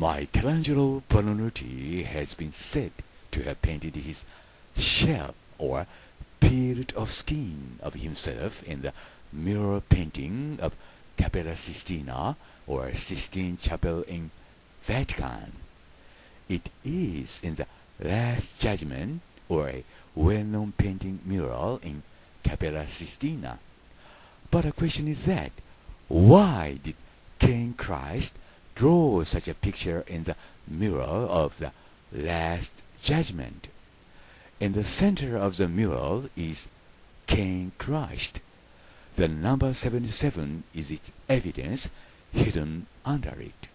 Michelangelo Buonarroti has been said to have painted his shell or period of skin of himself in the mural painting of Cappella Sistina or Sistine Chapel in Vatican. It is in the Last Judgment or a well-known painting mural in Cappella Sistina. But the question is that why did King Christ draw such a picture in the mural of the Last Judgment? In the center of the mural is King Christ. The number 77 is its evidence hidden under it.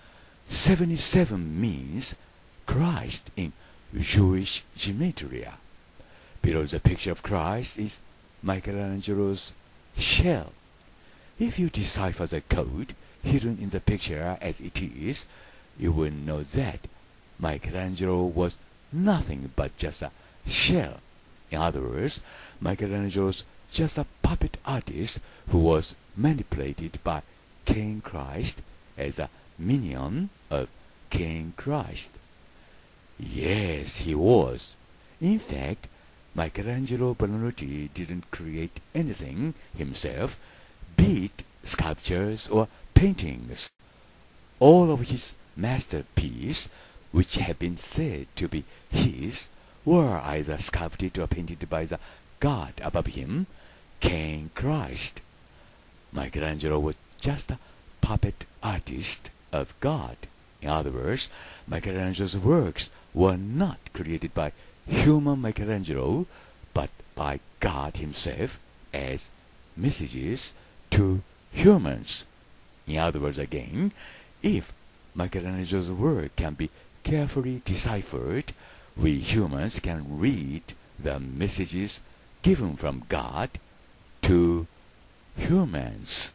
77 means Christ in Jewish gematria. Below the picture of Christ is Michelangelo's shell. If you decipher the code hidden in the picture as it is, you will know that Michelangelo was nothing but just a shell. In other words, Michelangelo's just a puppet artist who was manipulated by King Christ as a minion of King Christ. Yes, he was. In fact, Michelangelo Buonarroti didn't create anything himself, be it sculptures or paintings. All of his masterpieces, which have been said to be his, were either sculpted or painted by the God above him, King Christ. Michelangelo was just a puppet artist of God. In other words, Michelangelo's works were not created by human Michelangelo, but by God himself as messages to humans. In other words again, if Michelangelo's work can be carefully deciphered, we humans can read the messages given from God to humans.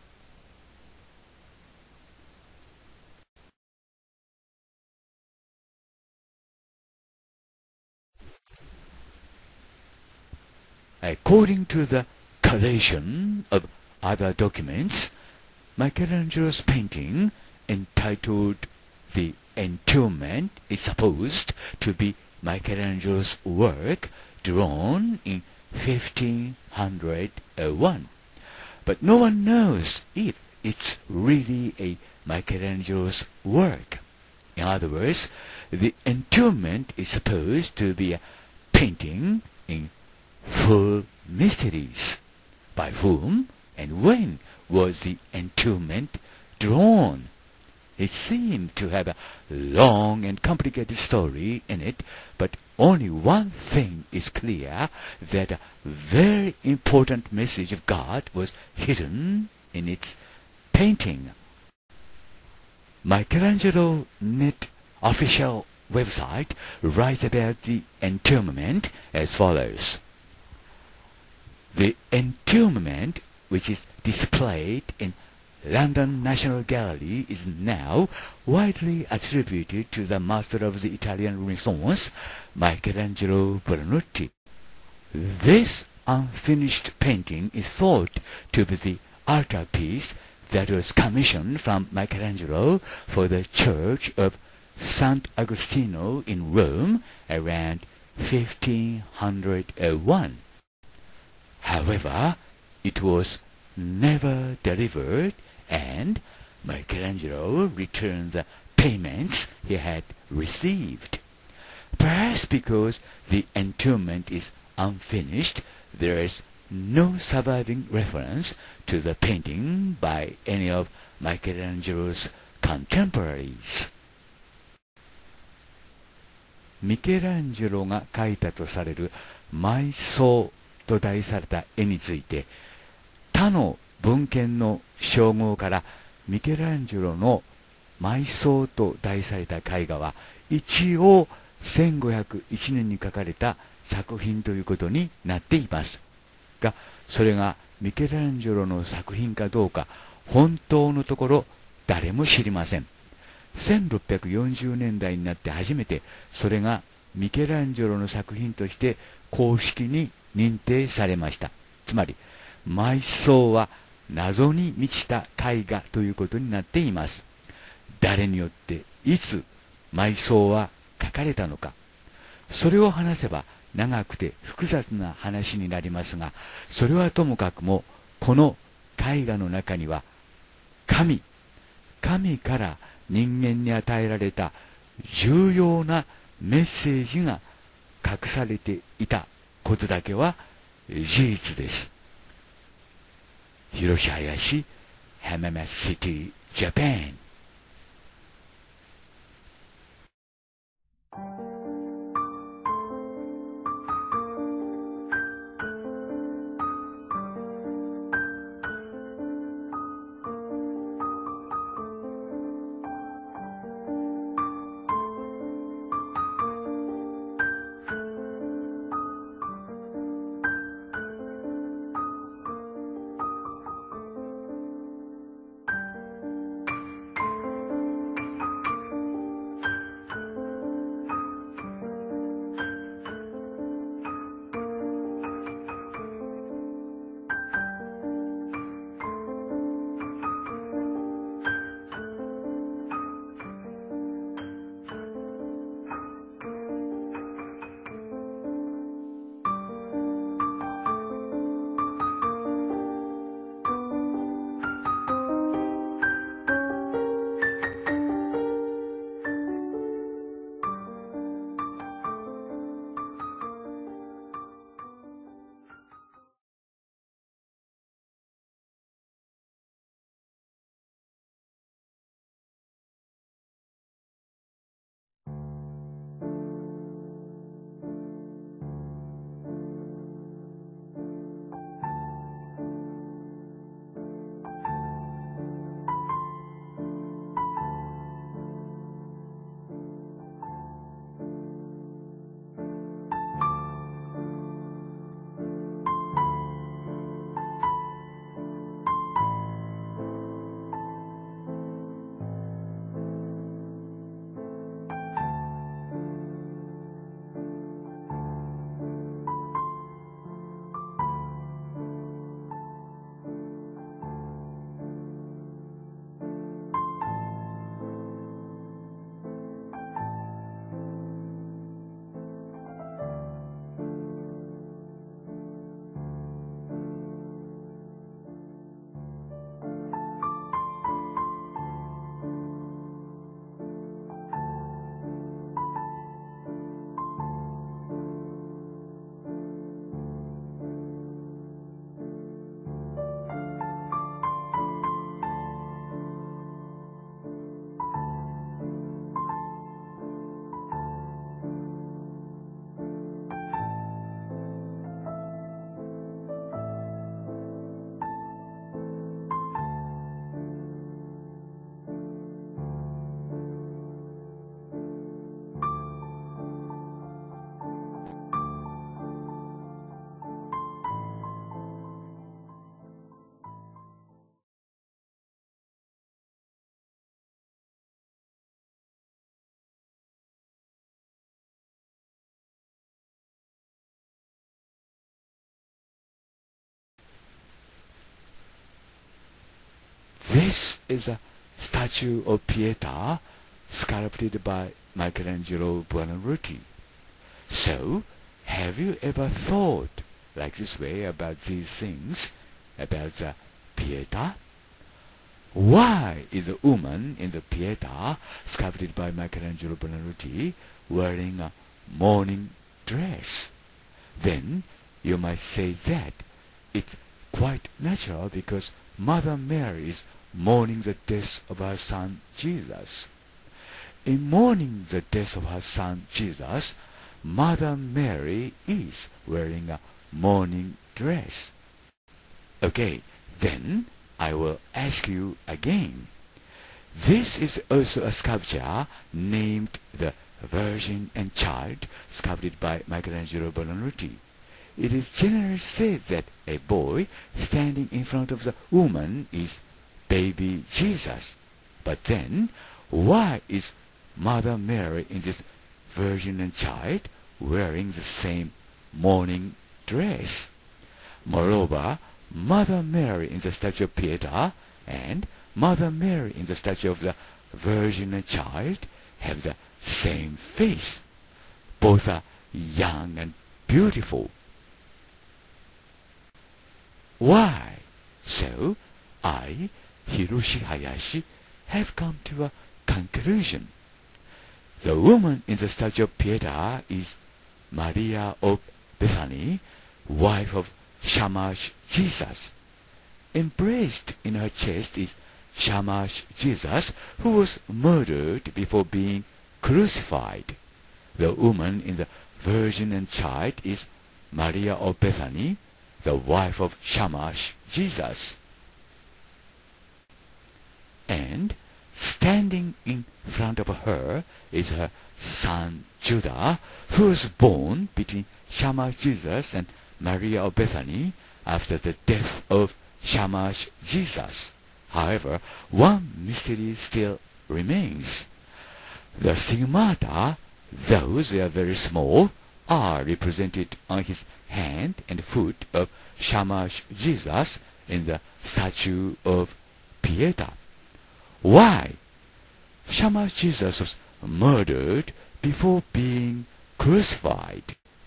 According to the collation of other documents, Michelangelo's painting entitled The Entombment is supposed to be Michelangelo's work drawn in 1501. But no one knows if it's really a Michelangelo's work. In other words, The Entombment is supposed to be a painting in full mysteries. By whom and when was the entombment drawn? It seemed to have a long and complicated story in it, but only one thing is clear, that a very important message of God was hidden in its painting. Michelangelo Net official website writes about the entombment as follows. The entombment, which is displayed in London National Gallery, is now widely attributed to the master of the Italian Renaissance, Michelangelo Buonarroti. This unfinished painting is thought to be the altarpiece that was commissioned from Michelangelo for the Church of Sant Agostino in Rome around 1501. However, it was never delivered, and Michelangelo returned the payments he had received. Perhaps because the entombment is unfinished, there is no surviving reference to the painting by any of Michelangelo's contemporaries. ミケランジェロが描いたとされる埋葬と題された絵について、他の文献の称号からミケランジェロの埋葬と題された絵画は一応1501年に描かれた作品ということになっていますが、それがミケランジェロの作品かどうか本当のところ誰も知りません。1640年代になって初めてそれがミケランジェロの作品として公式に認定されました。つまり埋葬は謎に満ちた絵画ということになっています。誰によっていつ埋葬は書かれたのか、それを話せば長くて複雑な話になりますが、それはともかくも、この絵画の中には神から人間に与えられた重要なメッセージが隠されていたことだけは事実です。広林、浜松シティ、ジャパン。This is a statue of Pieta sculpted by Michelangelo Buonarroti. So, have you ever thought like this way about these things, about the Pieta? Why is the woman in the Pieta sculpted by Michelangelo Buonarroti wearing a mourning dress? Then you might say that it's quite natural because Mother Mary is mourning the death of her son Jesus. In mourning the death of her son Jesus, Mother Mary is wearing a mourning dress. Okay, then I will ask you again. This is also a sculpture named the Virgin and Child, sculpted by Michelangelo Buonarroti. It is generally said that a boy standing in front of the woman is baby Jesus. But then, why is Mother Mary in this Virgin and Child wearing the same mourning dress? Moreover, Mother Mary in the statue of Pieta and Mother Mary in the statue of the virgin and child have the same face. Both are young and beautiful. Why? So, I, Hiroshi Hayashi, have come to a conclusion. The woman in the statue of Pieta is Maria of Bethany, wife of Shamash Jesus. Embraced in her chest is Shamash Jesus, who was murdered before being crucified. The woman in the Virgin and Child is Maria of Bethany, the wife of Shamash Jesus. And standing in front of her is her son Judah, who was born between Shamash Jesus and Maria of Bethany after the death of Shamash Jesus. However, one mystery still remains. The stigmata, those were very small, are represented on his hand and foot of Shamash Jesus in the statue of Pieta. Why? Shamash Jesus was murdered before being crucified.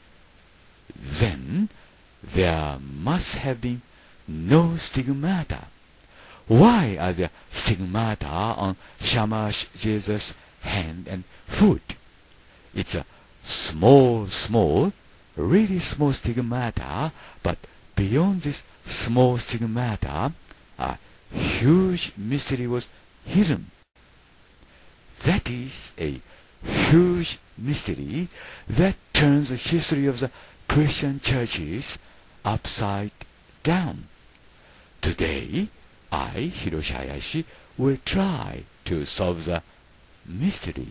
Then there must have been no stigmata. Why are there stigmata on Shamash Jesus' hand and foot? It's a small, really small stigmata, but beyond this small stigmata, a huge mystery was hidden. That is a huge mystery that turns the history of the Christian churches upside down. Today, I, Hiroshi Hayashi, will try to solve the mystery.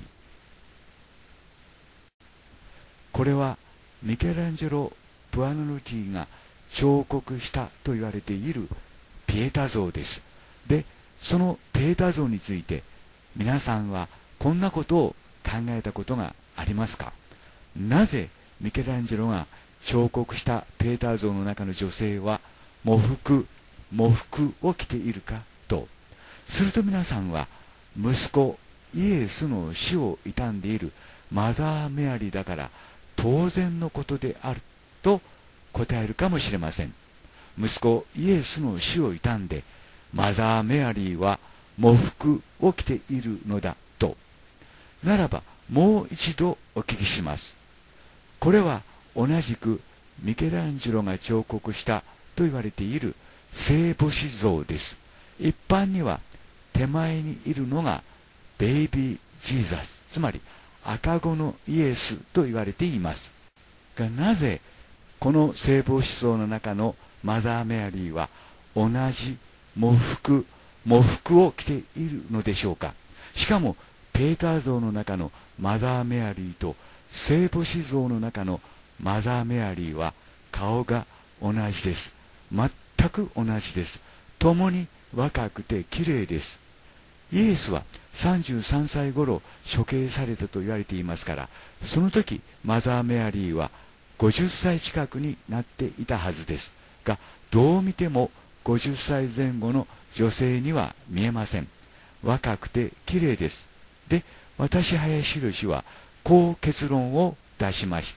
これはミケランジェロ・ブアノルティが彫刻したと言われているピエタ像です。で、そのピエタ像について皆さんはこんなことを考えたことがありますか？なぜミケランジェロが彫刻したピエタ像の中の女性は喪服を着ているかと。すると皆さんは息子イエスの死を悼んでいるマザー・メアリーだから当然のことであると答えるかもしれません。息子イエスの死を悼んでマザー・メアリーは喪服を着ているのだと。ならばもう一度お聞きします。これは同じくミケランジェロが彫刻したと言われている聖母子像です。一般には手前にいるのがベイビー・ジーザス、つまり赤子のイエスと言われていますが、なぜこの聖母子像の中のマザー・メアリーは同じ喪服を着ているのでしょうか。しかもペーター像の中のマザー・メアリーと聖母子像の中のマザー・メアリーは顔が同じです。全く同じです。共に若くて綺麗です。イエスは33歳頃処刑されたと言われていますから、その時マザー・メアリーは50歳近くになっていたはずですが、どう見ても50歳前後の女性には見えません。若くて綺麗です。で、私林宏はこう結論を出しました。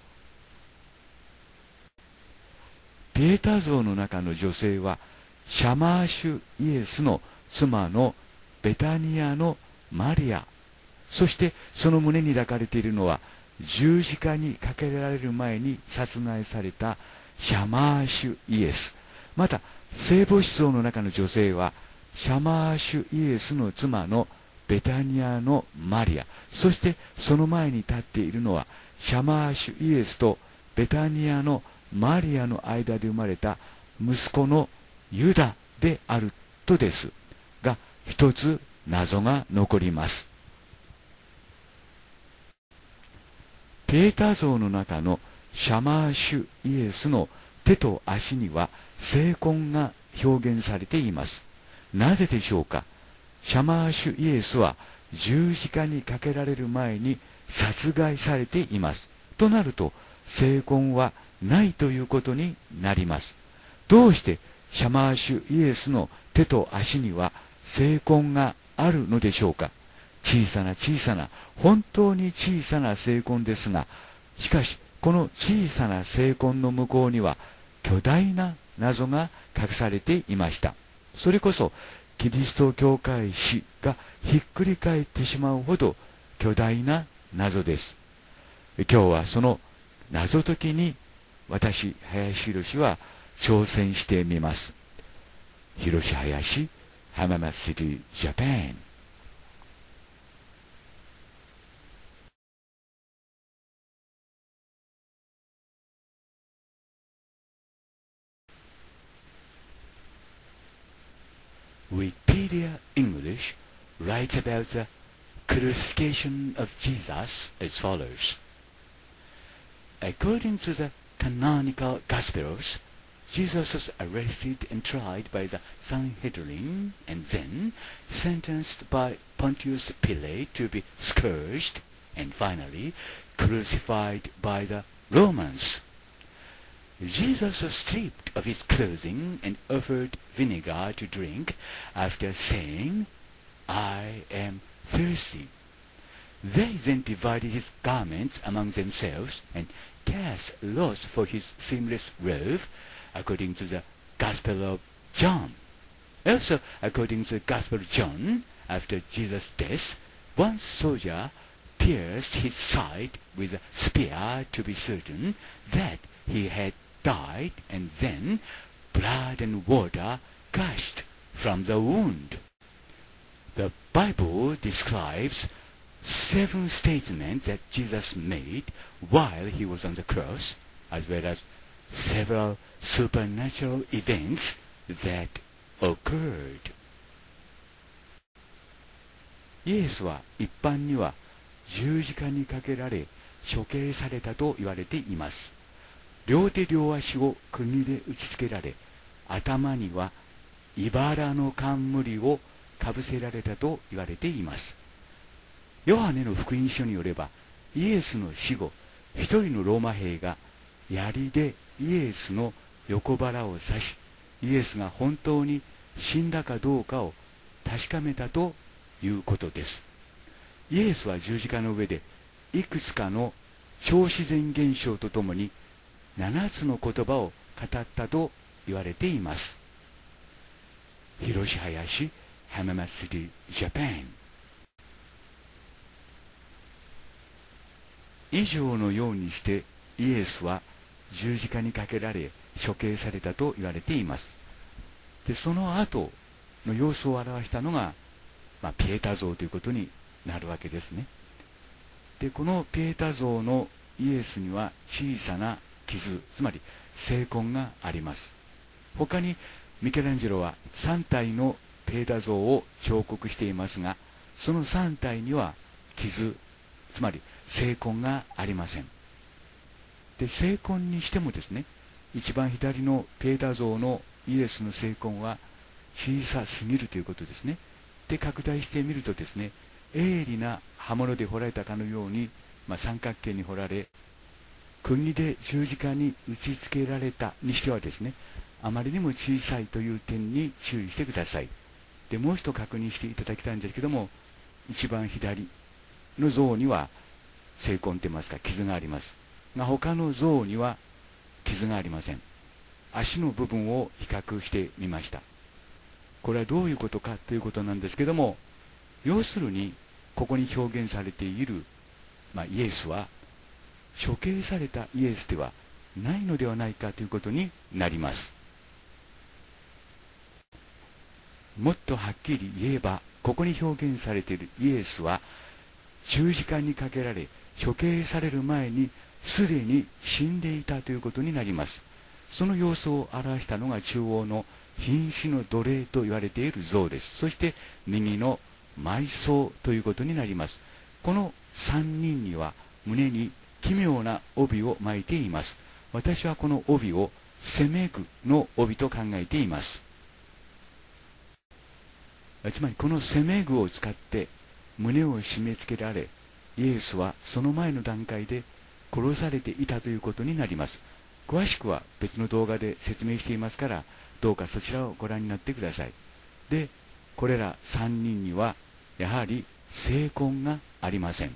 ピエタ像の中の女性はシャマーシュイエスの妻のベタニアのマリア、そしてその胸に抱かれているのは十字架にかけられる前に殺害されたシャマーシュイエス。また聖母子像の中の女性はシャマーシュイエスの妻のベタニアのマリア、そしてその前に立っているのはシャマーシュイエスとベタニアのマリアの間で生まれた息子のユダであるとですが、一つ謎が残ります。ペーター像の中のシャマーシュイエスの手と足には聖痕が表現されています。なぜでしょうか。シャマーシュイエスは十字架にかけられる前に殺害されています。となると聖痕はないということになります。どうしてシャマーシュイエスの手と足には聖痕があるのでしょうか。小さな小さな、本当に小さな聖痕ですが、しかしこの小さな聖痕の向こうには巨大な謎が隠されていました。それこそキリスト教会史がひっくり返ってしまうほど巨大な謎です。今日はその謎解きに私、林博は挑戦してみます。広林、浜松シティ、ジャパン。Wikipedia English writes about the crucifixion of Jesus as follows. According to the canonical Gospels, Jesus was arrested and tried by the Sanhedrin and then sentenced by Pontius Pilate to be scourged and finally crucified by the Romans. Jesus was stripped of his clothing and offered vinegar to drink after saying, "I am thirsty." They then divided his garments among themselves and cast lots for his seamless robe, according to the Gospel of John. Also, according to the Gospel of John, after Jesus' death, one soldier pierced his side with a spear to be certain that he had died, and then blood and water gushed from the wound. The Bible describes 7 statements that Jesus made while he was on the cross, as well as several supernatural events that occurred. イエスは一般には十字架にかけられ処刑されたと言われています。両手両足を釘で打ちつけられ、頭には茨の冠をかぶせられたと言われています。ヨハネの福音書によれば、イエスの死後、一人のローマ兵が槍でイエスの横腹を刺し、イエスが本当に死んだかどうかを確かめたということです。イエスは十字架の上でいくつかの超自然現象とともに7つの言葉を語ったと言われています。広林、浜松シティ、ジャパン。以上のようにしてイエスは十字架にかけられ処刑されたと言われています。で、その後の様子を表したのが、ピエタ像ということになるわけですね。で、このピエタ像のイエスには小さな傷、つまり聖痕があります。他にミケランジェロは3体のピエタ像を彫刻していますが、その3体には傷、つまり聖痕がありません。で、聖痕にしてもですね、一番左のピエタ像のイエスの聖痕は小さすぎるということですね。で、拡大してみるとですね、鋭利な刃物で彫られたかのように、三角形に彫られ、釘で十字架に打ち付けられたにしてはですね、あまりにも小さいという点に注意してください。で、もう一度確認していただきたいんですけども、一番左の像には聖痕といいますか傷がありますが、他の像には傷がありません。足の部分を比較してみました。これはどういうことかということなんですけども、要するにここに表現されている、イエスは処刑されたイエスではないのではないかということになります。もっとはっきり言えば、ここに表現されているイエスは十字架にかけられ処刑される前にすでに死んでいたということになります。その様子を表したのが中央の瀕死の奴隷と言われている像です。そして右の埋葬ということになります。この3人には胸に奇妙な帯を巻いています。私はこの帯をセメグの帯と考えています。つまりこのセメグを使って胸を締め付けられ、イエスはその前の段階で殺されていたということになります。詳しくは別の動画で説明していますから、どうかそちらをご覧になってください。で、これら3人にはやはり聖痕がありません。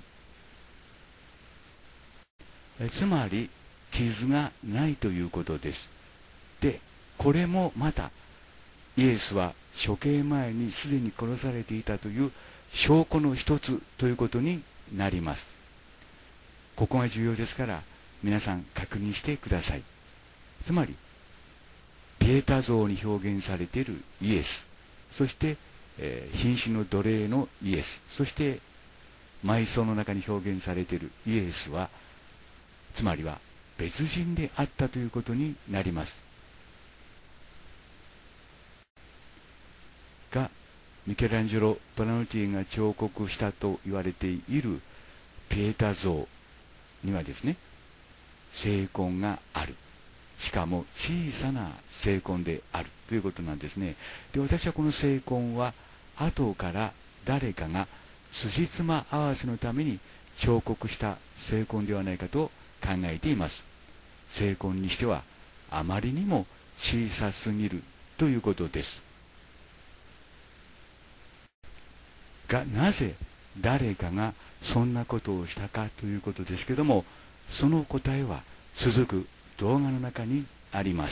つまり傷がないということです。で、これもまたイエスは処刑前にすでに殺されていたという証拠の一つということになります。ここが重要ですから皆さん確認してください。つまりピエタ像に表現されているイエス、そして、瀕死の奴隷のイエス、そして埋葬の中に表現されているイエスは、つまりは別人であったということになります。が、ミケランジェロ・ブラノティが彫刻したと言われているピエタ像にはですね、聖痕がある。しかも小さな聖痕であるということなんですね。で、私はこの聖痕は後から誰かが辻褄合わせのために彫刻した聖痕ではないかと考えています。聖痕にしてはあまりにも小さすぎるということです。が、なぜ誰かがそんなことをしたかということですけども、その答えは続く動画の中にあります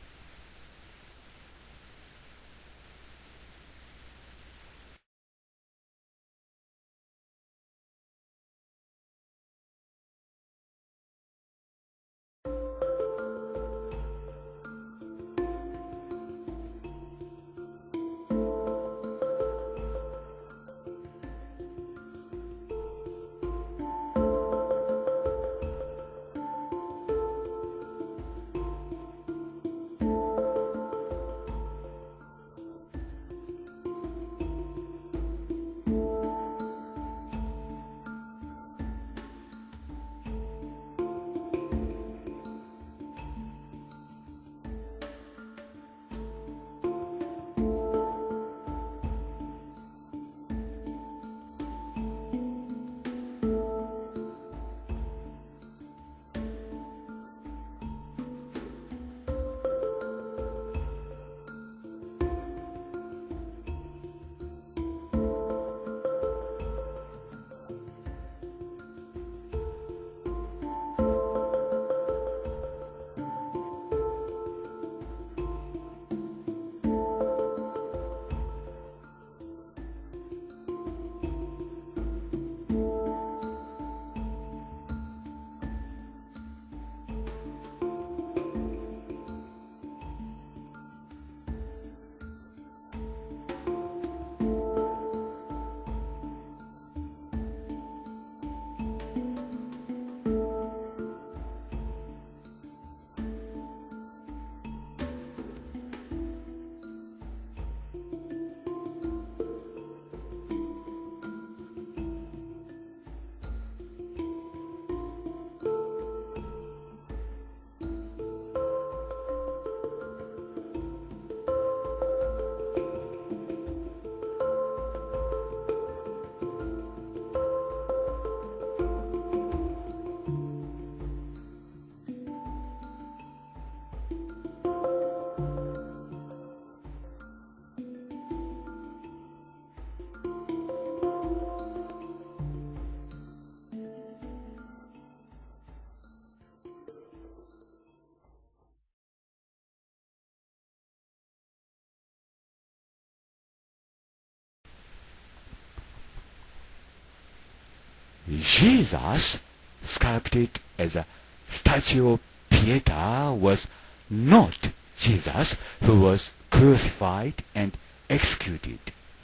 。Jesus, sculpted as a statue of Pieta, was not Jesus who was crucified and executed.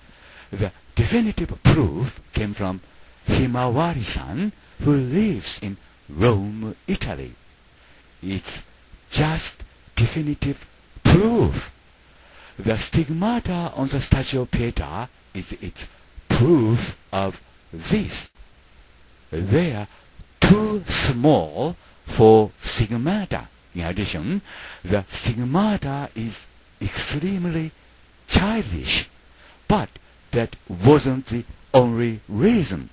The definitive proof came from Himawari-san, who lives in Rome, Italy. It's just definitive proof. The stigmata on the statue of Pieta is its proof of this. They are too small for stigmata. In addition, the stigmata is extremely childish. But that wasn't the only reason.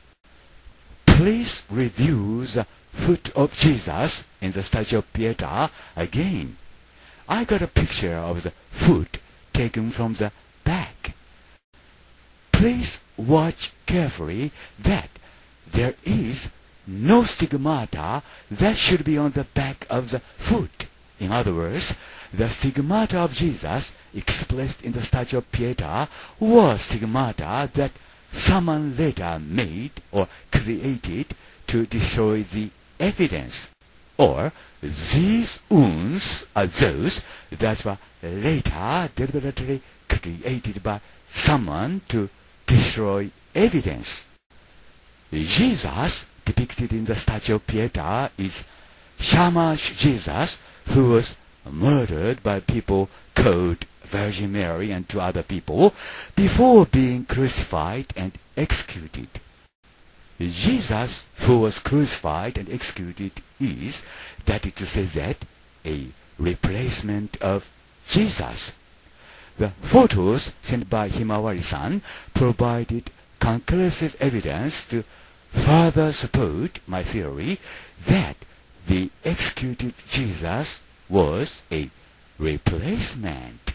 Please review the foot of Jesus in the statue of Pieta again. I got a picture of the foot taken from the back. please watch carefully that there is no stigmata that should be on the back of the foot. In other words, the stigmata of Jesus expressed in the statue of Pieta was stigmata that someone later made or created to destroy the evidence. Or these wounds are those that were later deliberately created by someone to destroy evidence. Jesus depicted in the statue of Pieta is Shamash Jesus, who was murdered by people called Virgin Mary and two other people before being crucified and executed. Jesus, who was crucified and executed, is, that is to say that, a replacement of Jesus. The photos sent by Himawari-san provided conclusive evidence to further support my theory that the executed Jesus was a replacement.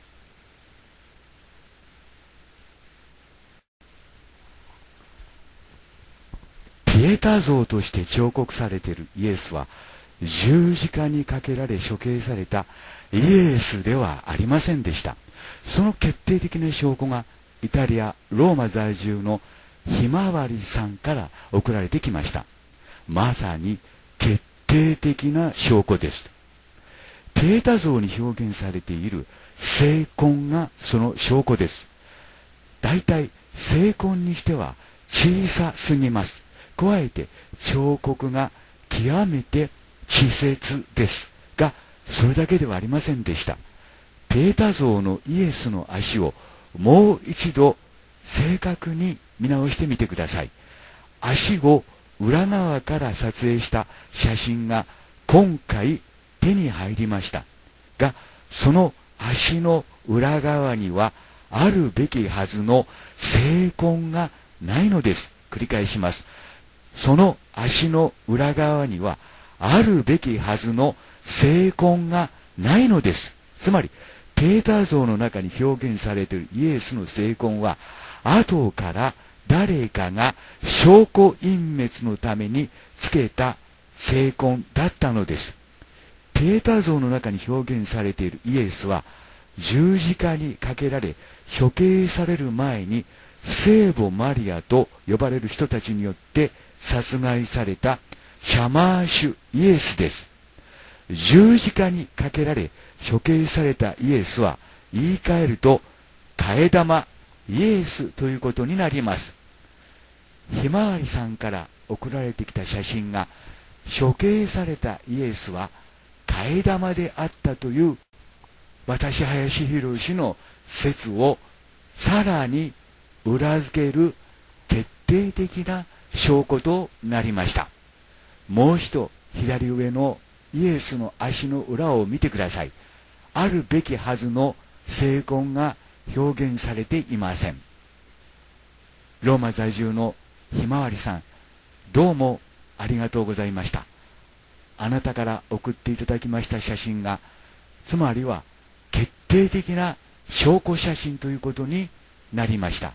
ピエタ像として彫刻されているイエスは十字架にかけられ処刑されたイエスではありませんでした。その決定的な証拠がイタリア・ローマ在住のひまわりさんから送られてきました。まさに決定的な証拠です。ピエタ像に表現されている聖痕がその証拠です。だいたい聖痕にしては小さすぎます。加えて彫刻が極めて稚拙ですが、それだけではありませんでした。ピエタ像のイエスの足をもう一度正確に見直してみてください。足を裏側から撮影した写真が今回手に入りましたが、その足の裏側にはあるべきはずの聖痕がないのです。繰り返します。その足の裏側にはあるべきはずの聖痕がないのです。つまりピエタ像の中に表現されているイエスの聖痕は後から誰かが証拠隠滅のためにつけた聖痕だったのです。ピエタ像の中に表現されているイエスは十字架にかけられ処刑される前に聖母マリアと呼ばれる人たちによって殺害されたシャマーシュイエスです。十字架にかけられ処刑されたイエスは言い換えると替え玉イエスということになります。ひまわりさんから送られてきた写真が処刑されたイエスは替え玉であったという私林博氏の説をさらに裏付ける決定的な証拠となりました。もう一度左上のイエスの足の裏を見てください。あるべきはずの聖痕が表現されていません。ローマ在住のひまわりさん、どうもありがとうございました。あなたから送っていただきました写真が、つまりは決定的な証拠写真ということになりました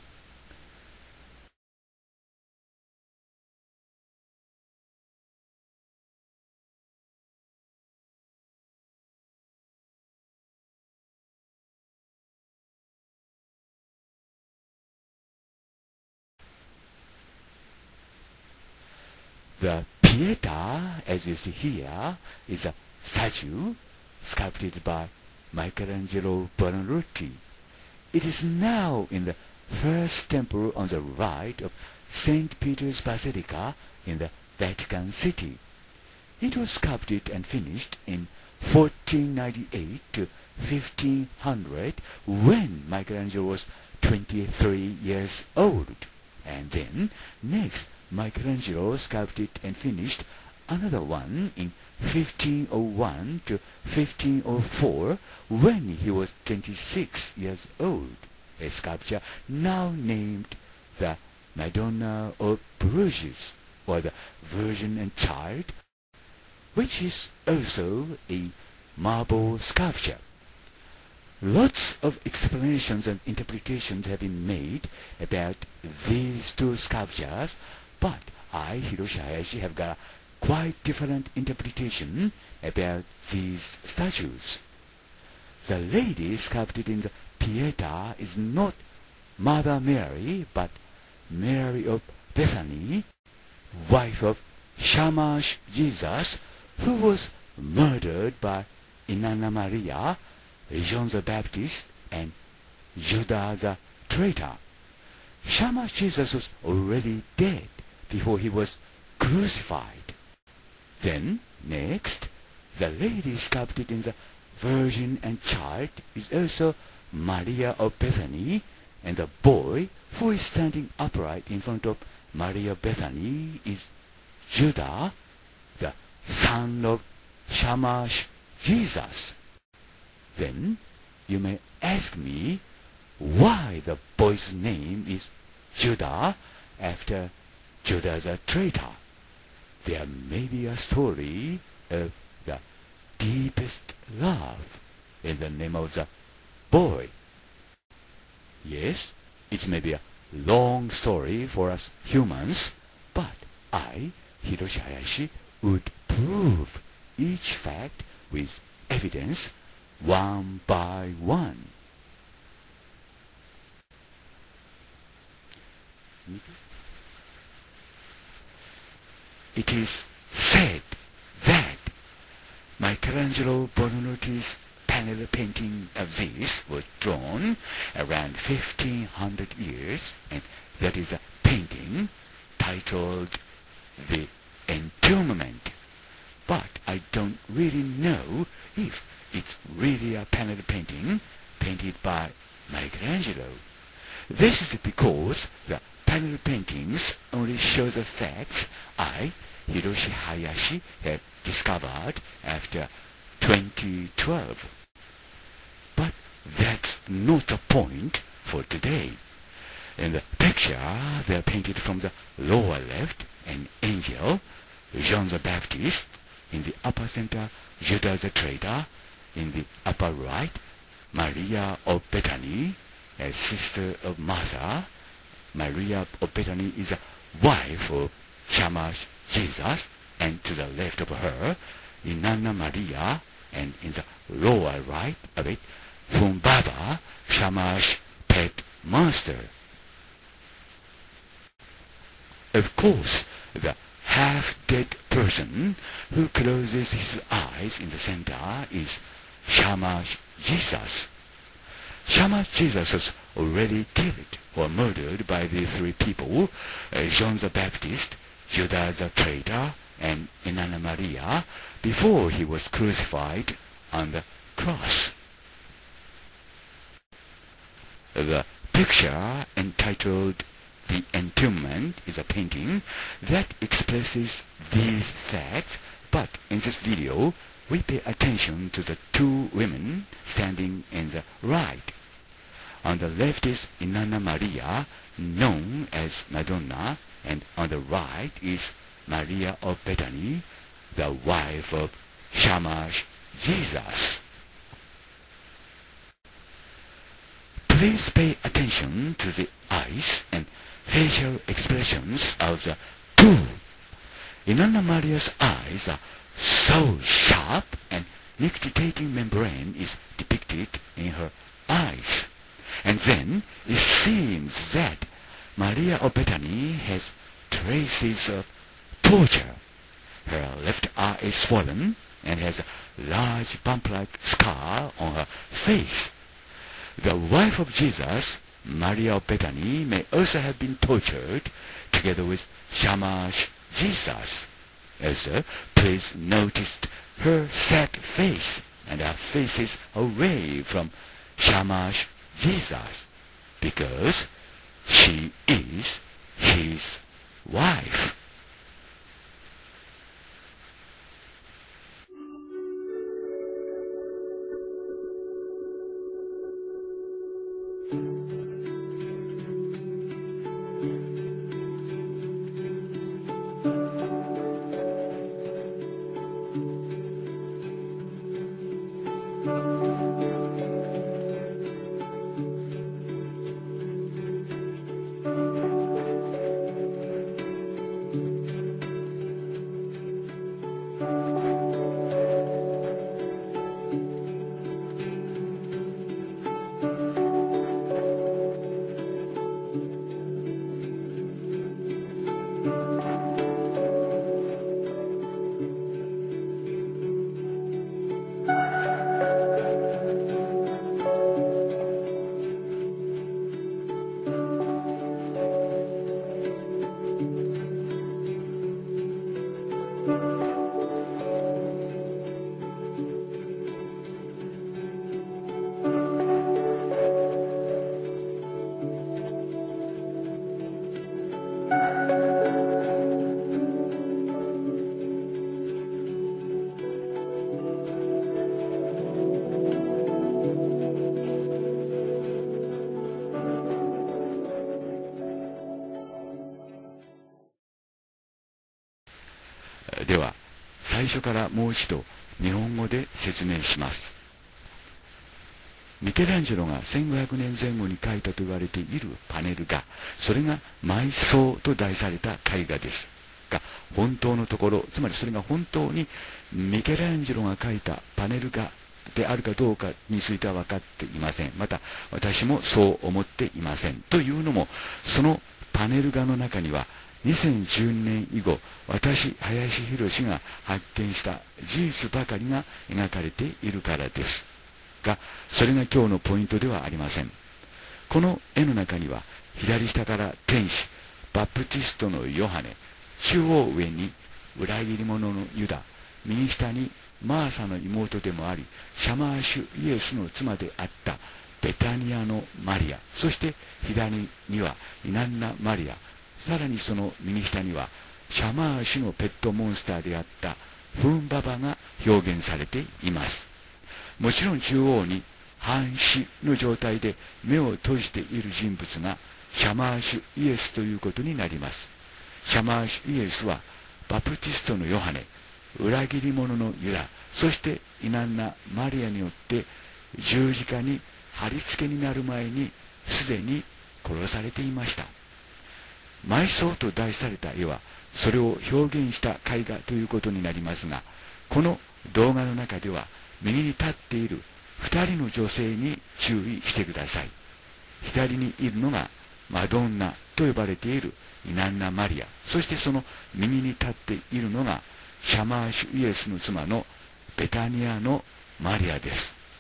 。The Pieta, as you see here, is a statue sculpted by Michelangelo Buonarroti. It is now in the first temple on the right of St. Peter's Basilica in the Vatican City. It was sculpted and finished in 1498 to 1500 when Michelangelo was 23 years old. And then, next, Michelangelo sculpted and finished another one in 1501 to 1504 when he was 26 years old, a sculpture now named the Madonna of Bruges, or the Virgin and Child, which is also a marble sculpture. Lots of explanations and interpretations have been made about these two sculptures, but I, Hiroshi Hayashi, have got a quite different interpretation about these statues. The lady sculpted in the Pieta is not Mother Mary, but Mary of Bethany, wife of Shamash Jesus, who was murdered by Inanna Maria, John the Baptist, and Judas the traitor. Shamash Jesus was already dead before he was crucified. Then, next, the lady sculpted in the Virgin and Child is also Maria of Bethany, and the boy who is standing upright in front of Maria of Bethany is Judah, the son of Shamash Jesus. Then you may ask me why the boy's name is Judah after Judah the traitor. There may be a story of the deepest love in the name of the boy. Yes, it may be a long story for us humans, but I, Hiroshi Hayashi, would prove each fact with evidence one by one. It is said that Michelangelo Buonarroti's panel painting of this was drawn around 1500 years, and that is a painting titled The Entombment. But I don't really know if it's really a panel painting painted by Michelangelo. This is because the panel paintings only show the facts I, Hiroshi Hayashi, have discovered after 2012. But that's not the point for today. In the picture, they're painted from the lower left, an angel, John the Baptist, in the upper center, Judas the traitor, in the upper right, Maria of Bethany, a sister of Martha. Maria of Bethany is a wife of Shamash Jesus, and to the left of her, Inanna Maria, and in the lower right of it, Humbaba, Shamash pet monster. Of course, the half-dead person who closes his eyes in the center is Shamash Jesus. Shamash Jesus was already killed or murdered by these three people, John the Baptist, Judas the traitor, and Inanna Maria, before he was crucified on the cross. The picture entitled The Entombment is a painting that expresses these facts, but in this video we pay attention to the two women standing in the right. On the left is Inanna Maria, known as Madonna, and on the right is Maria of Bethany, the wife of Shamash Jesus. Please pay attention to the eyes and facial expressions of the two. Inanna Maria's eyes are so sharp, and nictitating membrane is depicted in her eyes. And then it seems that Maria of Bethany has traces of torture. Her left eye is swollen and has a large bump-like scar on her face. The wife of Jesus, Maria of Bethany, may also have been tortured together with Shamash Jesus. Also, please notice her sad face and her face is away from Shamash Jesus, because she is his wife. では最初からもう一度日本語で説明します。ミケランジェロが1500年前後に描いたと言われているパネル画、それが埋葬と題された絵画ですが、本当のところ、つまりそれが本当にミケランジェロが描いたパネル画であるかどうかについては分かっていません。また私もそう思っていません。というのも、そのパネル画の中には2012年以後、私林博が発見した事実ばかりが描かれているからですが、それが今日のポイントではありません。この絵の中には左下から天使バプティストのヨハネ、中央上に裏切り者のユダ、右下にマーサの妹でもありシャマーシュイエスの妻であったベタニアのマリア、そして左にはイナンナ・マリア、さらにその右下にはシャマーシュのペットモンスターであったフンババが表現されています。もちろん中央に半死の状態で目を閉じている人物がシャマーシュイエスということになります。シャマーシュイエスはバプティストのヨハネ、裏切り者のユダ、そしてイナンナ・マリアによって十字架に貼り付けになる前にすでに殺されていました。埋葬と題された絵はそれを表現した絵画ということになりますが、この動画の中では右に立っている2人の女性に注意してください。左にいるのがマドンナと呼ばれているイナンナ・マリア、そしてその右に立っているのがシャマーシュイエスの妻のベタニアのマリアです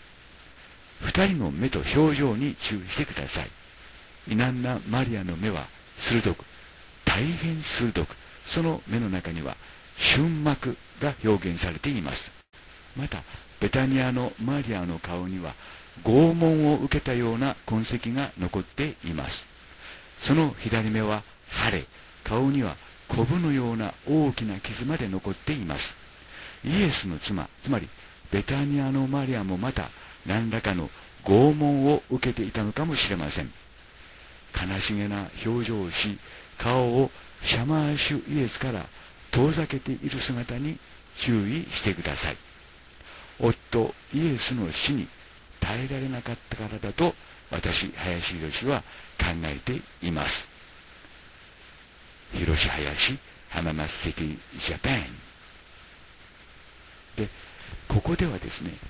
。2人の目と表情に注意してください。イナンナ・マリアの目は鋭く、大変鋭く、その目の中には瞬膜が表現されています。またベタニアのマリアの顔には拷問を受けたような痕跡が残っています。その左目は腫れ、顔にはコブのような大きな傷まで残っています。イエスの妻、つまりベタニアのマリアもまた何らかの拷問を受けていたのかもしれません。悲しげな表情をし、顔をシャマーシュイエスから遠ざけている姿に注意してください。夫イエスの死に耐えられなかったからだと私林博は考えています。広林浜松シティジャパンで、ここではですね、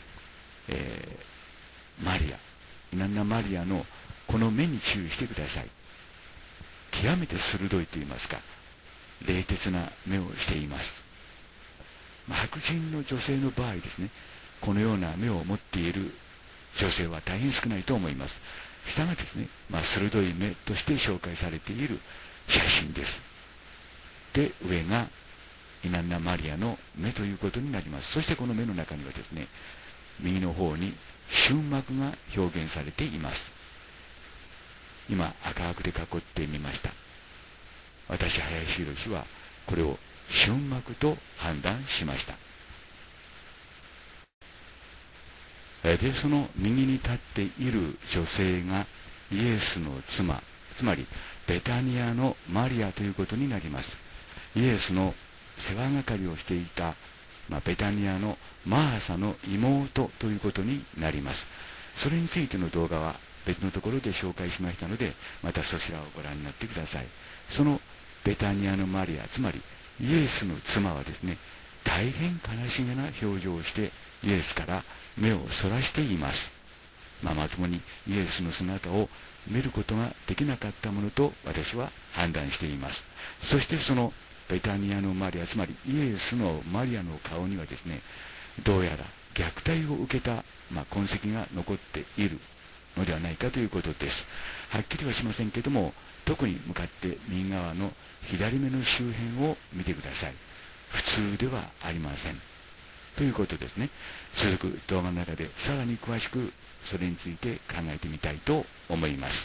マリア、イナンナ・マリアのこの目に注意してください。極めて鋭いと言いますか、冷徹な目をしています。白人の女性の場合ですね、このような目を持っている女性は大変少ないと思います。下がですね、鋭い目として紹介されている写真です。で、上がイナンナ・マリアの目ということになります。そしてこの目の中にはですね、右の方に瞬膜が表現されています。今赤枠で囲ってみました。私林博はこれを瞬膜と判断しました。で、その右に立っている女性がイエスの妻、つまりベタニアのマリアということになります。イエスの世話係をしていた、ベタニアのマーサの妹ということになります。それについての動画は別のところで紹介しましたので、またそちらをご覧になってください。そのベタニアのマリア、つまりイエスの妻はですね、大変悲しげな表情をしてイエスから目をそらしています。まともにイエスの姿を見ることができなかったものと私は判断しています。そしてそのベタニアのマリア、つまりイエスのマリアの顔にはですね、どうやら虐待を受けた、痕跡が残っているのではないかということです。はっきりはしませんけども、特に向かって右側の左目の周辺を見てください。普通ではありませんということですね。続く動画の中でさらに詳しくそれについて考えてみたいと思います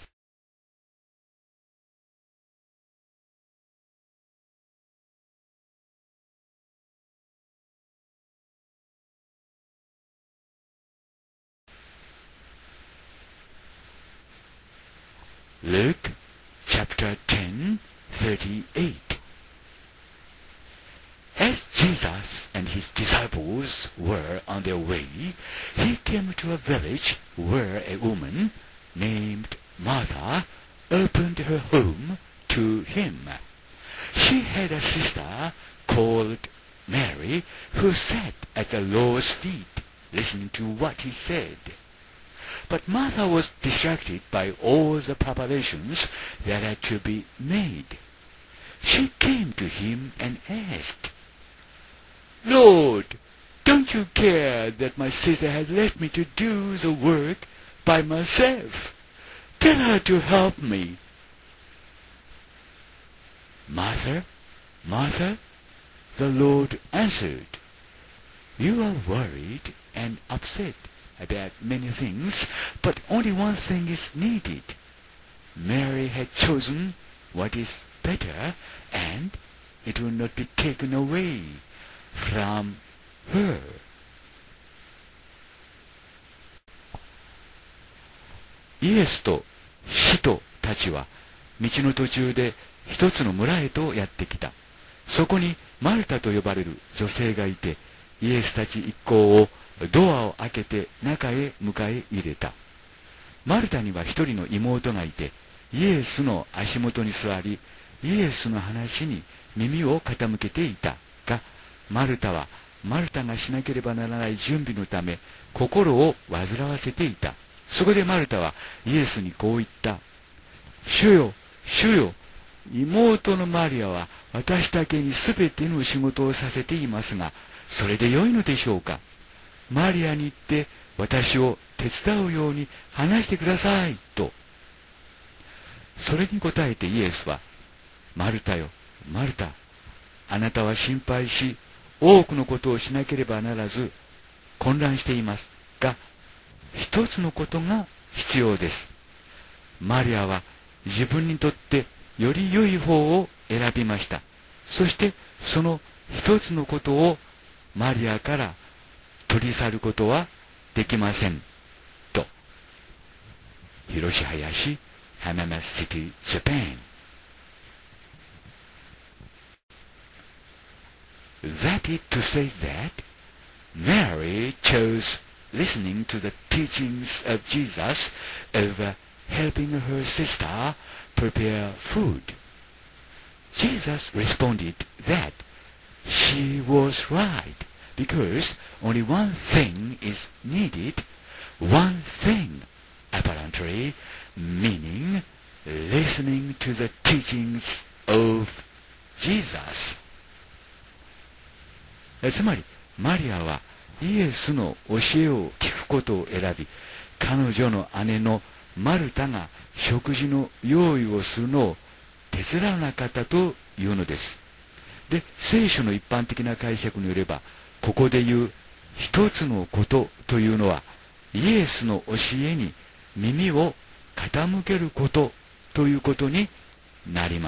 。Luke chapter 10:38. As Jesus and his disciples were on their way, he came to a village where a woman named Martha opened her home to him. She had a sister called Mary who sat at the Lord's feet listening to what he said. But Martha was distracted by all the preparations that had to be made. She came to him and asked, "Lord, don't you care that my sister has left me to do the work by myself? Tell her to help me." "Martha, Martha," the Lord answered, "you are worried and upset about many things, but only one thing is needed. Mary had chosen what is better, and it will not be taken away from her." イエスと使徒たちは道の途中で一つの村へとやってきた。そこにマルタと呼ばれる女性がいて、イエスたち一行をドアを開けて中へ迎え入れた。マルタには一人の妹がいて、イエスの足元に座り、イエスの話に耳を傾けていたが、マルタはマルタがしなければならない準備のため心を煩わせていた。そこでマルタはイエスにこう言った。主よ、主よ、妹のマリアは私だけにすべての仕事をさせていますが、それでよいのでしょうか。マリアに言って私を手伝うように話してくださいと。それに答えてイエスは、マルタよ、マルタ、あなたは心配し多くのことをしなければならず混乱していますが、一つのことが必要です。マリアは自分にとってより良い方を選びました。そしてその一つのことをマリアから取り去ることはできませんと。広志林、浜松 City, Japan. That is to say that Mary chose listening to the teachings of Jesus over helping her sister prepare food. Jesus responded that she was right because only one thing is needed, one thing apparently, meaning listening to the teachings of Jesus. つまりマリアはイエスの教えを聞くことを選び、彼女の姉のマルタが食事の用意をするのを手伝わなかったというのです。で、聖書の一般的な解釈によれば、ここで言う一つのことというのは、イエスの教えに耳を傾けることということになります。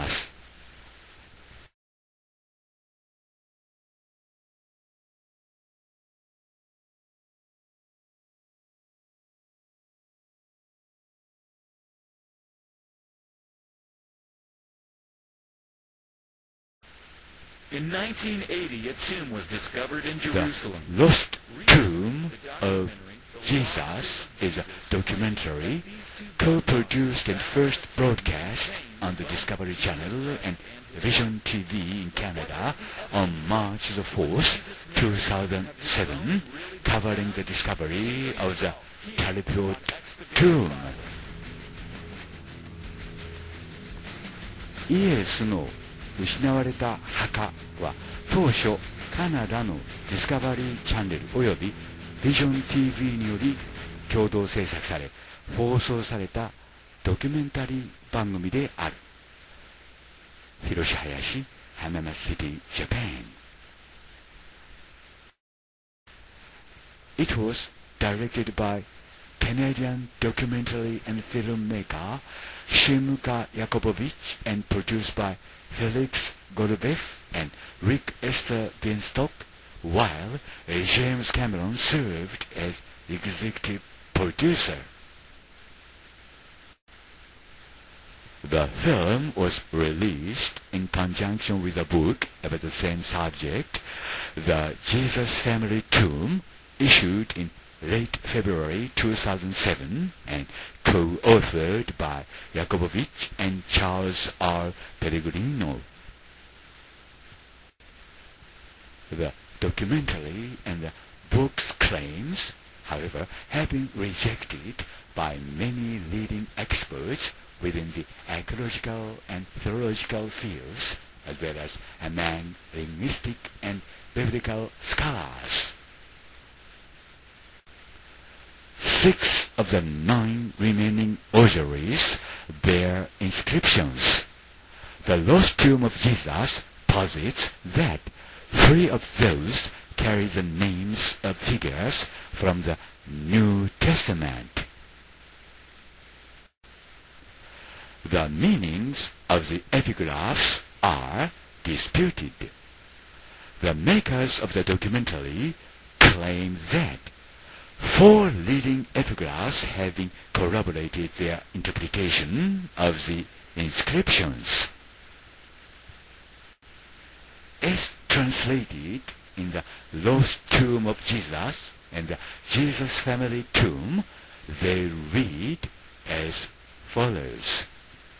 In 1980, a tomb was discovered in The Jerusalem. Lost Tomb of Jesus is a documentary co-produced and first broadcast on the Discovery Channel and Vision TV in Canada on March the 4th, 2007, covering the discovery of the Talpiot tomb. イエスの失われた墓は当初カナダのディスカバリーチャンネルおよびビジョン TV により共同制作され放送されたドキュメンタリー番組である。広志林、浜松 City, Japan. It was directed by Canadian documentary and filmmaker Shimka Yakubovich and produced by Felix Golubev and Rick Esther Bienstock, while James Cameron served as executive producer. The film was released in conjunction with a book about the same subject, The Jesus Family Tomb, issued in late February 2007 and co-authored by Yakubovich and Charles R. Pellegrino. The documentary and the book's claims, however, have been rejected by many leading experts within the archaeological and theological fields, as well as among linguistic and biblical scholars. 6 of the 9 remaining ossuaries bear inscriptions. The lost tomb of Jesus posits that 3 of those carry the names of figures from the New Testament. The meanings of the epigraphs are disputed. The makers of the documentary claim that 4 leading epigraphs have been corroborated their interpretation of the inscriptions. As translated in the Lost Tomb of Jesus and the Jesus Family Tomb, they read as follows.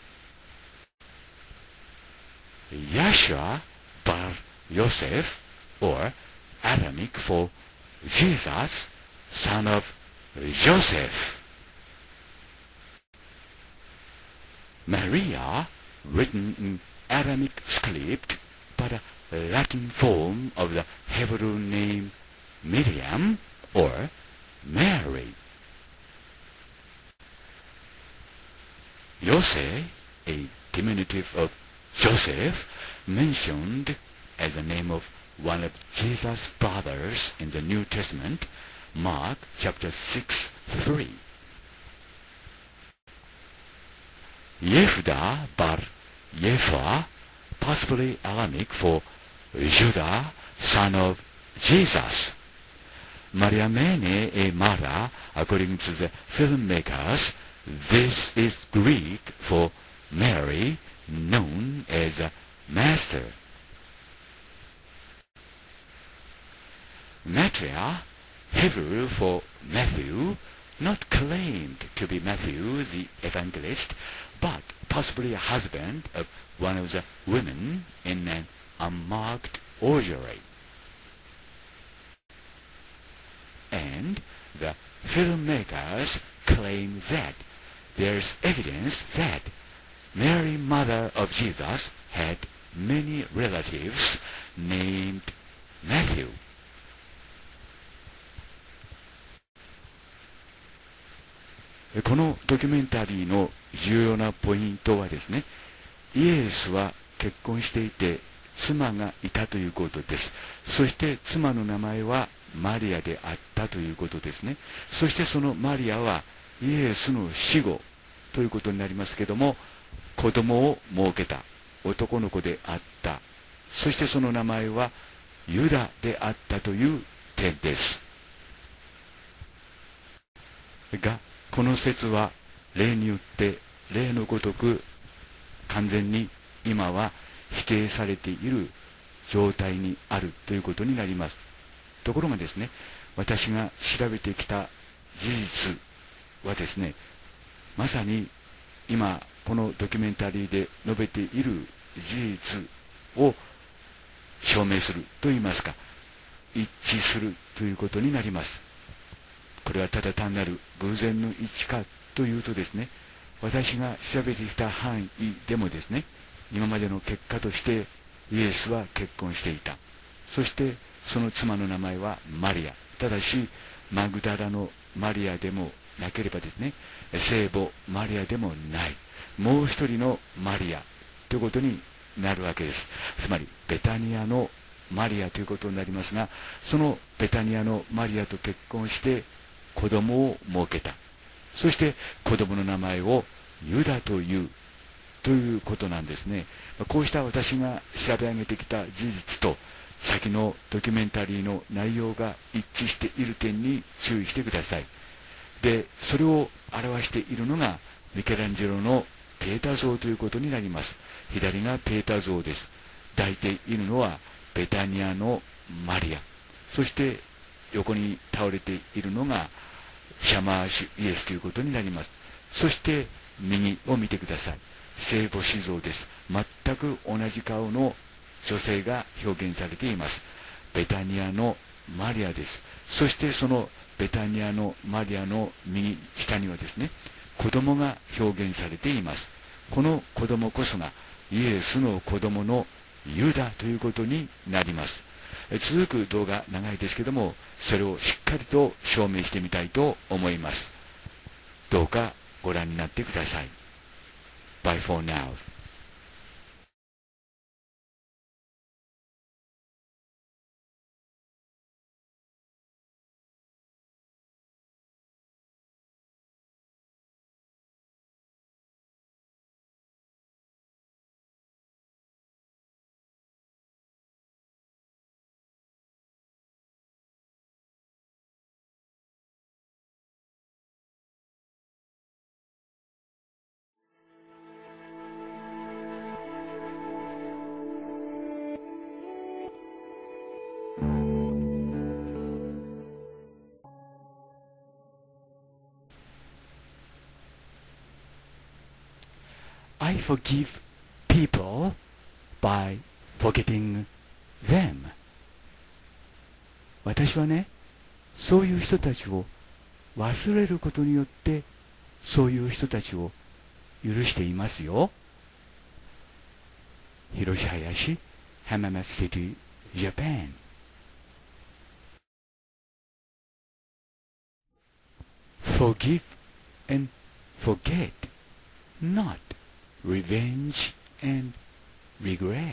Yahshua bar Yosef, or Aramaic for Jesus, son of Joseph. Maria, written in Aramaic script, but a Latin form of the Hebrew name Miriam, or Mary. Yosef, a diminutive of Joseph, mentioned as the name of one of Jesus' brothers in the New Testament, Mark chapter 6:3. Yehuda bar Yephah, possibly Aramaic for Judah, son of Jesus. Mariamene e Mara, according to the filmmakers, this is Greek for Mary, known as a master. Matria, Hebrew for Matthew, not claimed to be Matthew the evangelist, but possibly a husband of one of the women in an unmarked ossuary. And the filmmakers claim that there's evidence that Mary, mother of Jesus, had many relatives named Matthew. このドキュメンタリーの重要なポイントはですね、イエスは結婚していて妻がいたということです。そして妻の名前はマリアであったということですね。そしてそのマリアはイエスの死後ということになりますけども、子供を設けた男の子であった。そしてその名前はユダであったという点です。が、この説は例によって例のごとく完全に今は否定されている状態にあるということになります。ところがですね、私が調べてきた事実はですね、まさに今このドキュメンタリーで述べている事実を証明するといいますか、一致するということになります。これはただ単なる偶然の一致かというとですね、私が調べてきた範囲でもですね、今までの結果としてイエスは結婚していた。そしてその妻の名前はマリア。ただしマグダラのマリアでもなければですね、聖母マリアでもない、もう一人のマリアということになるわけです。つまりベタニアのマリアということになりますが、そのベタニアのマリアと結婚して子供を設けた。そして子供の名前をユダというということなんですね。こうした私が調べ上げてきた事実と先のドキュメンタリーの内容が一致している点に注意してください。で、それを表しているのがミケランジェロのペーター像ということになります。左がペーター像です。抱いているのはベタニアのマリア、そして横に倒れているのがシャマーシュイエスということになります。そして右を見てください。聖母子像です。全く同じ顔の女性が表現されています。ベタニアのマリアです。そしてそのベタニアのマリアの右下にはですね、子供が表現されています。この子供こそがイエスの子供のユダということになります。続く動画長いですけども、それをしっかりと証明してみたいと思います。どうかご覧になってください。Bye for now. I forgive people by forgetting them. 私はね、そういう人たちを忘れることによって、そういう人たちを許していますよ。広島市、浜松シティ、ジャパン。Forgive and forget, not revenge and regret.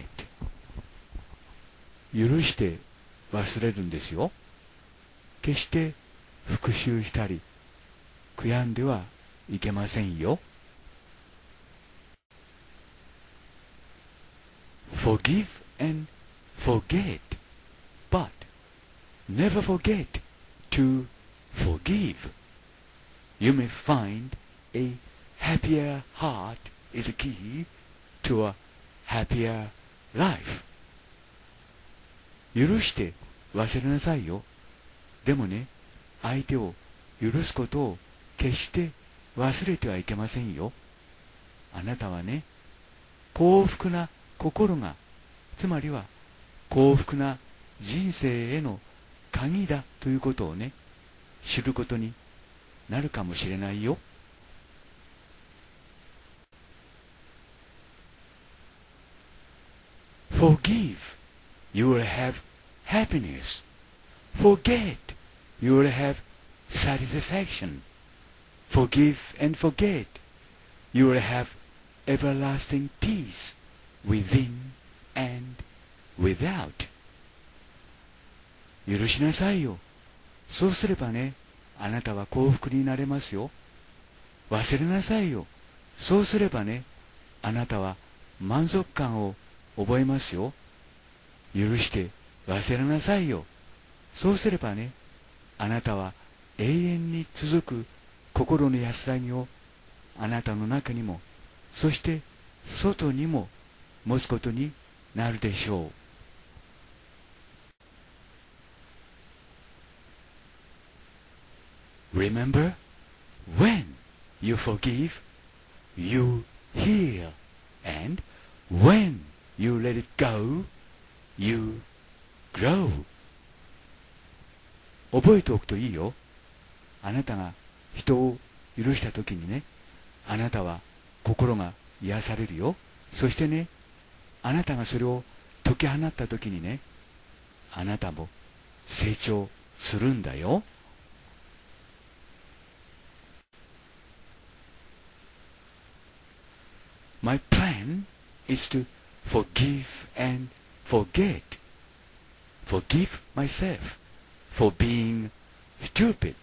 許して忘れるんですよ。決して復讐したり悔やんではいけませんよ。Forgive and forget, but never forget to forgive. You may find a happier heart is a key to a happier life. 許して忘れなさいよ。でもね、相手を許すことを決して忘れてはいけませんよ。あなたはね、幸福な心が、つまりは幸福な人生への鍵だということをね、知ることになるかもしれないよ。Forgive, you will have happiness. Forget, you will have satisfaction. Forgive and forget, you will have everlasting peace within and without. 許しなさいよ。そうすればね、あなたは幸福になれますよ。忘れなさいよ。そうすればね、あなたは満足感を覚えますよ。許して忘れなさいよ。そうすればね、あなたは永遠に続く心の安らぎをあなたの中にも、そして外にも持つことになるでしょう。Remember, when you forgive, you heal, and when you let it go, you grow. 覚えておくといいよ。あなたが人を許したときにね、あなたは心が癒されるよ。そしてね、あなたがそれを解き放ったときにね、あなたも成長するんだよ。My plan is to forgive and forget. Forgive myself for being stupid.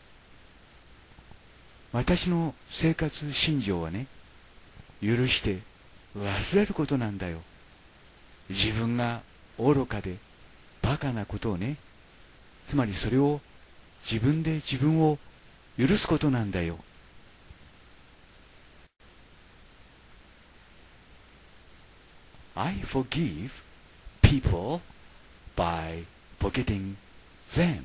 私の生活信条はね、許して忘れることなんだよ。自分が愚かでバカなことをね、つまりそれを自分で自分を許すことなんだよ。 I forgive people by forgetting them.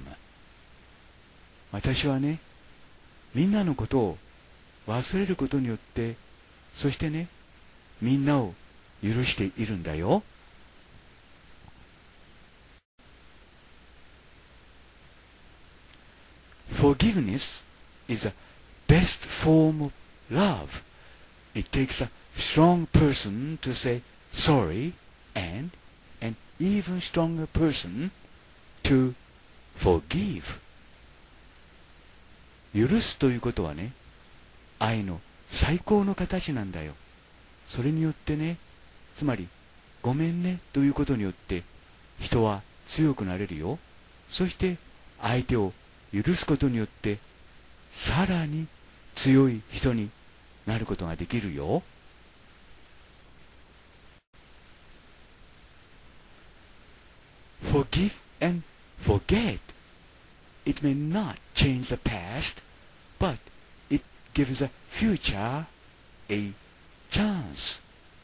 私はね、みんなのことを忘れることによって、そしてね、みんなを許しているんだよ。Forgiveness is the best form of love. It takes a strong person to say sorry and an even stronger person to forgive. 許すということはね、愛の最高の形なんだよ。それによってね、つまりごめんねということによって人は強くなれるよ。そして相手を許すことによってさらに強い人になることができるよ。Forgive and forget. It may not change the past, but it gives the future a chance.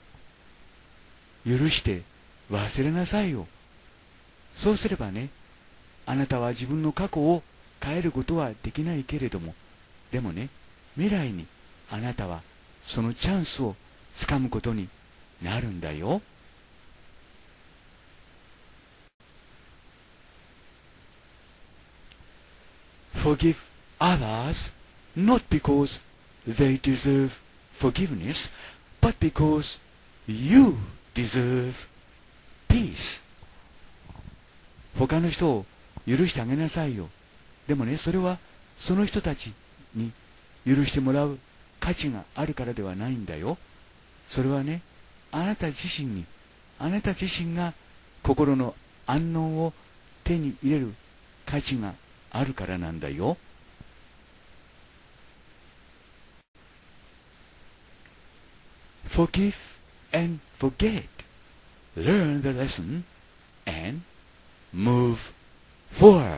許して忘れなさいよ。そうすればね、あなたは自分の過去を変えることはできないけれども、でもね、未来にあなたはそのチャンスをつかむことになるんだよ。Forgive others not because they deserve forgiveness, but because you deserve peace. 他の人を許してあげなさいよ。でもね、それはその人たちに許してもらう価値があるからではないんだよ。それはね、あなた自身に、あなた自身が心の安穏を手に入れる価値があるからなんだよ。Forgive and forget. Learn the lesson and move forward.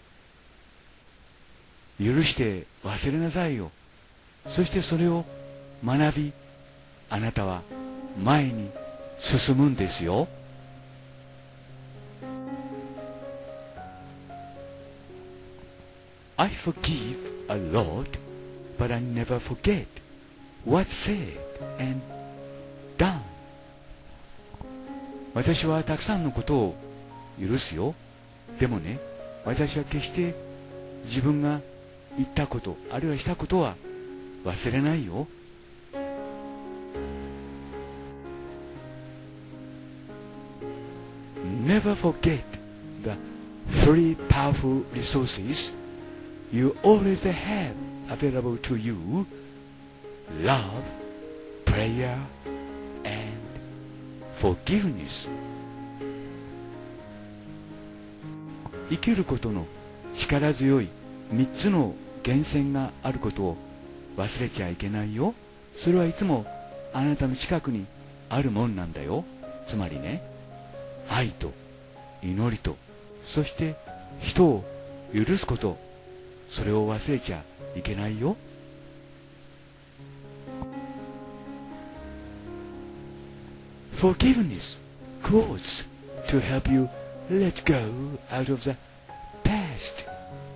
許して忘れなさいよ。そしてそれを学び、あなたは前に進むんですよ。I forgive a lot, but I never forget what's said and done. 私はたくさんのことを許すよ。でもね、私は決して自分が言ったこと、あるいはしたことは忘れないよ。Never forget the three powerful resources you always have available to you: love, prayer, and forgiveness. 生きることの力強い3つの源泉があることを忘れちゃいけないよ。それはいつもあなたの近くにあるもんなんだよ。つまりね、愛と祈りと、そして人を許すこと、それを忘れちゃいけないよ。Forgiveness quotes to help you let go out of the past.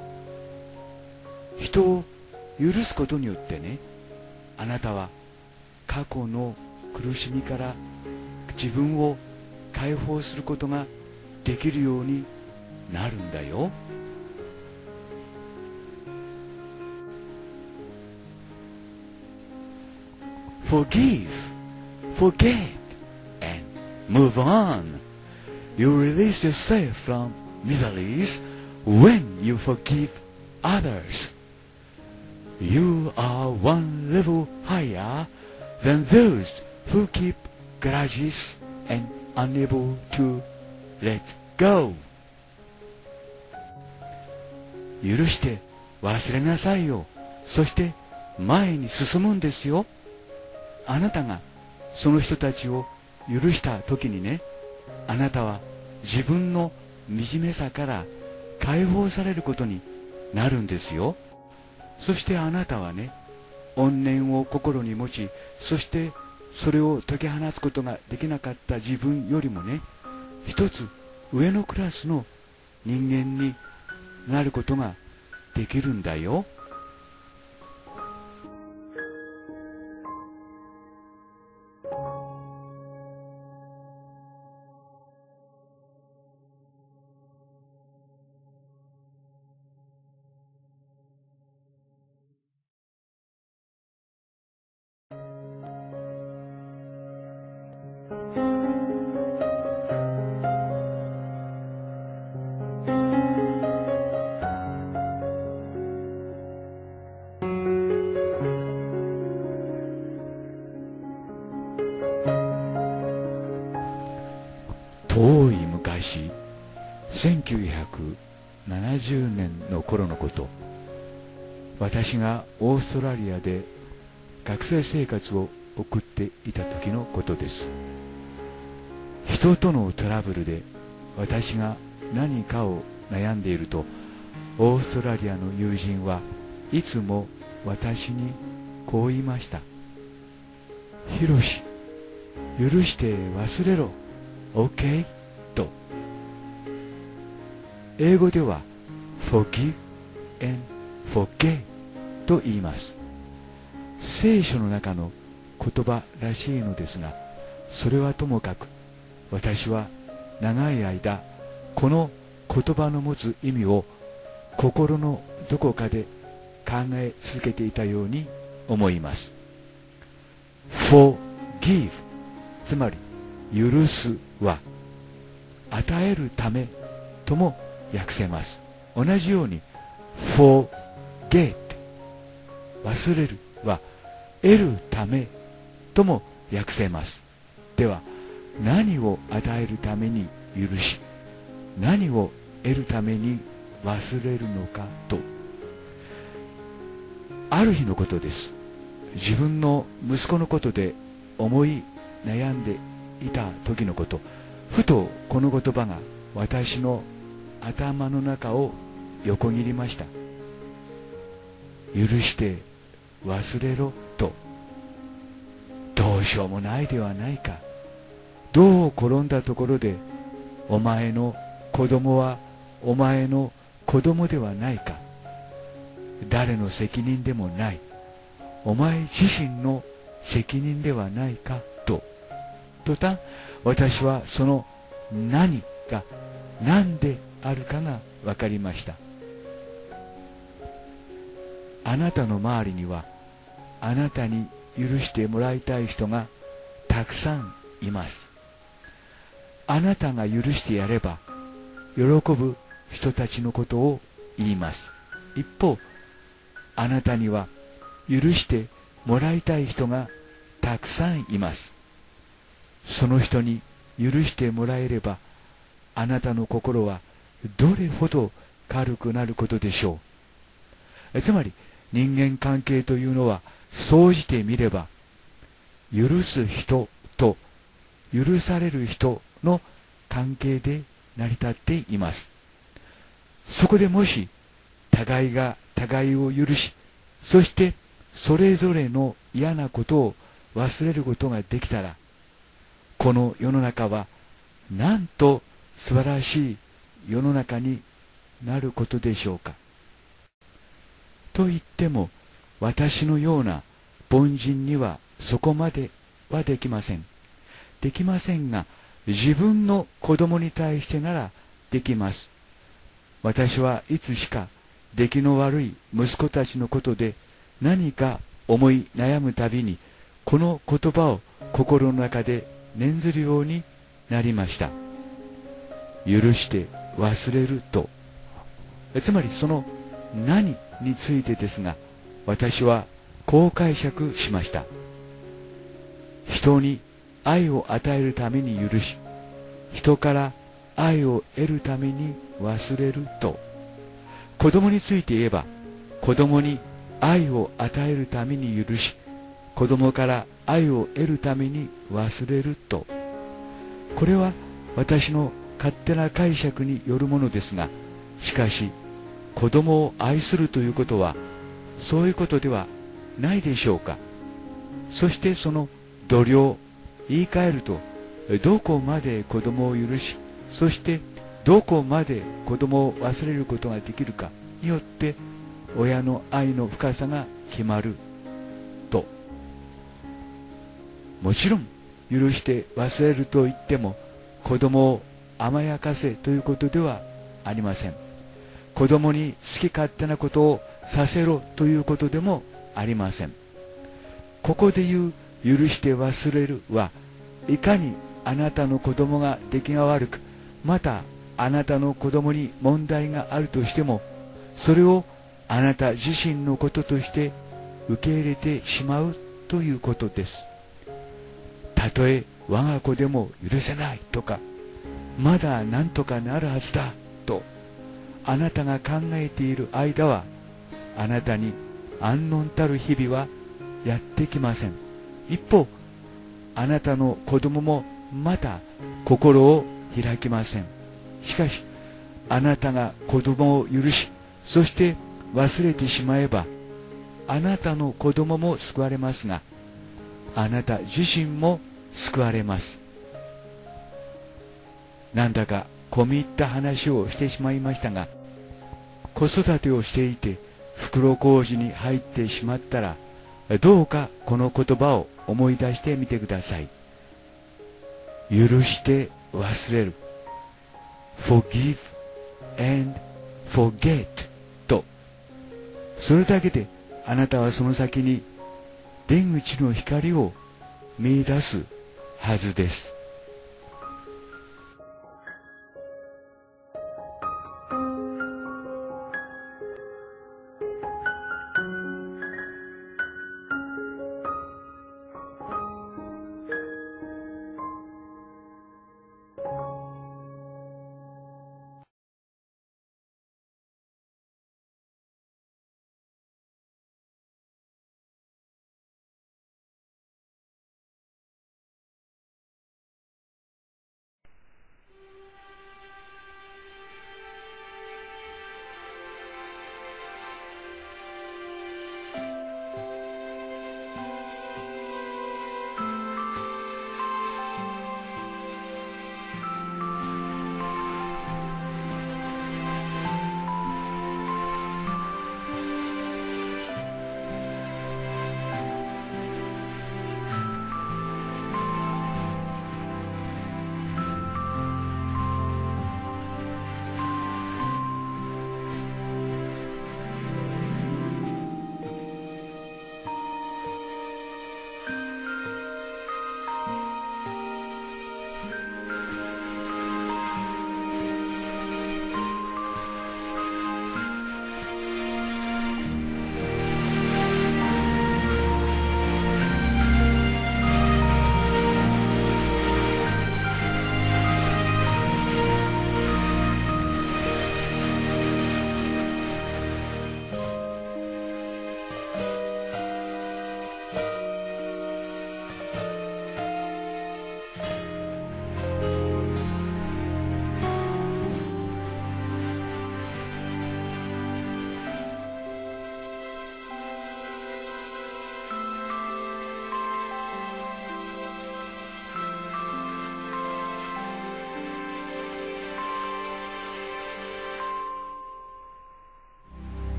人を許すことによってね、あなたは過去の苦しみから自分を解放することができるようになるんだよ。Forgive, forget, and move on. You release yourself from miseries when you forgive others. You are one level higher than those who keep grudges and unable to let go. 許して忘れなさいよ。そして前に進むんですよ。あなたがその人たちを許した時にね、あなたは自分の惨めさから解放されることになるんですよ。そしてあなたはね、怨念を心に持ち、そしてそれを解き放つことができなかった自分よりもね、一つ上のクラスの人間になることができるんだよ。遠い昔、1970年の頃のこと、私がオーストラリアで学生生活を送っていた時のことです。人とのトラブルで私が何かを悩んでいると、オーストラリアの友人はいつも私にこう言いました。ヒロシ、許して忘れろ。OK? と。英語では Forgive and forget と言います。聖書の中の言葉らしいのですが、それはともかく、私は長い間この言葉の持つ意味を心のどこかで考え続けていたように思います。 Forgive、 つまり許すは与えるためとも訳せます。同じように forget、 忘れるは得るためとも訳せます。では何を与えるために許し、何を得るために忘れるのかと。ある日のことです。自分の息子のことで思い悩んでいた時のこと、ふとこの言葉が私の頭の中を横切りました。許して忘れろと。どうしようもないではないか。どう転んだところでお前の子供はお前の子供ではないか。誰の責任でもない。お前自身の責任ではないかと。途端私はその何が何であるかが分かりました。あなたの周りにはあなたに許してもらいたい人がたくさんいます。あなたが許してやれば喜ぶ人たちのことを言います。一方、あなたには許してもらいたい人がたくさんいます。その人に許してもらえればあなたの心はどれほど軽くなることでしょう。つまり人間関係というのは総じてみれば許す人と許される人の関係で成り立っています。そこでもし互いが互いを許し、そしてそれぞれの嫌なことを忘れることができたら、この世の中はなんと素晴らしい世の中になることでしょうか。と言っても私のような凡人にはそこまではできません。できませんが、自分の子供に対してならできます。私はいつしか出来の悪い息子たちのことで何か思い悩むたびにこの言葉を心の中で念ずるようになりました。許して忘れると。つまりその何についてですが、私はこう解釈しました。人に愛を与えるために許し、人から愛を得るために忘れると。子供について言えば、子供に愛を与えるために許し、子供から愛を得るために忘れると。これは私の勝手な解釈によるものですが、しかし子供を愛するということはそういうことではないでしょうか。そしてその度量、言い換えると、どこまで子供を許し、そしてどこまで子供を忘れることができるかによって親の愛の深さが決まると。もちろん許して忘れると言っても子供を甘やかせということではありません。子供に好き勝手なことをさせろということでもありません。ここで言う許して忘れるはいかにあなたの子供が出来が悪く、またあなたの子供に問題があるとしても、それをあなた自身のこととして受け入れてしまうということです。たとえ我が子でも許せないとか、まだ何とかなるはずだとあなたが考えている間は、あなたに安穏たる日々はやってきません。一方、あなたの子供もまた心を開きません。しかしあなたが子供を許し、そして忘れてしまえば、あなたの子供も救われますが、あなた自身も救われます。なんだか込み入った話をしてしまいましたが、子育てをしていて袋小路に入ってしまったら、どうかこの言葉を思い出してみてください。許して忘れる。Forgive and forget と。それだけであなたはその先に出口の光を見出すはずです。